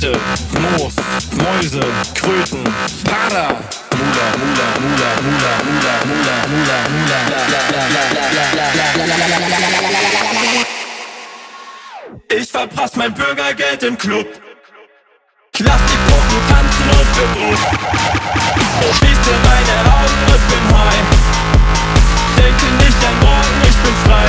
Knete, Moos, Mäuse, Kröten, Para, Mula, Mula, Mula, Mula, Mula, Mula, Mula, Mula, ich verprass mein Bürgergeld im Club. Lass die Puppen tanzen und bedruckt. Schließe meine Augen und bin high. Denke nicht an morgen, ich bin frei.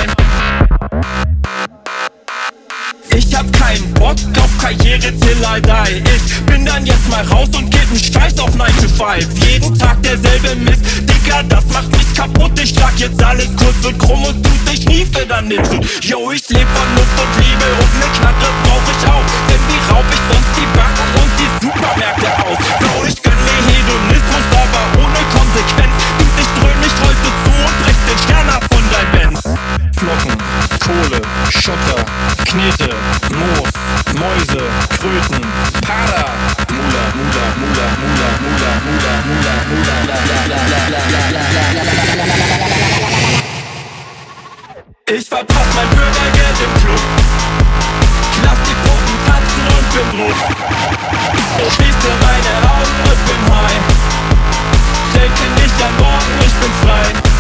Ich hab keinen Bock auf Karriere till I die. Ich bin dann jetzt mal raus und geb nen Scheiß auf 9 to 5. Jeden Tag derselbe Mist, Digga, das macht mich kaputt. Ich schlag jetzt alles kurz und krumm und tut sich nie für dann nicht gut. Yo, ich leb von Luft und Liebe und ne Knarre brauch ich auch. Denn wie raub ich sonst die Banken und die Supermärkte aus? Bro, ich gönn mir Hedonismus, aber ohne Konsequenz. Tut dich dröhn mich heute zu und brech den Stern ab von dein Benz. Flocken, Kohle, Schotter, Knete, Moos, Mäuse, Kröten, Para, Mula, Mula, Mula, Mula, Mula, Mula, Mula, Mula, la, la, la, la, la, la, la, la. Ich verpass mein Bürgergeld im Club. Lass die Puppen tanzen und bin drauf. Schließe meine Augen und bin high. Denke nicht an morgen, ich bin frei.